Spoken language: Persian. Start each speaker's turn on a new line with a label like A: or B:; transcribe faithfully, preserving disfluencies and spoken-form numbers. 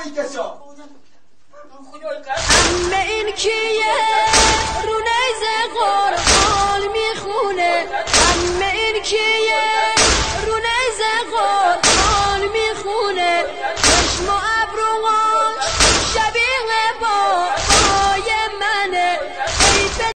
A: کسا
B: همه این کیه رو نیزه قرآن میخونه همه این کیه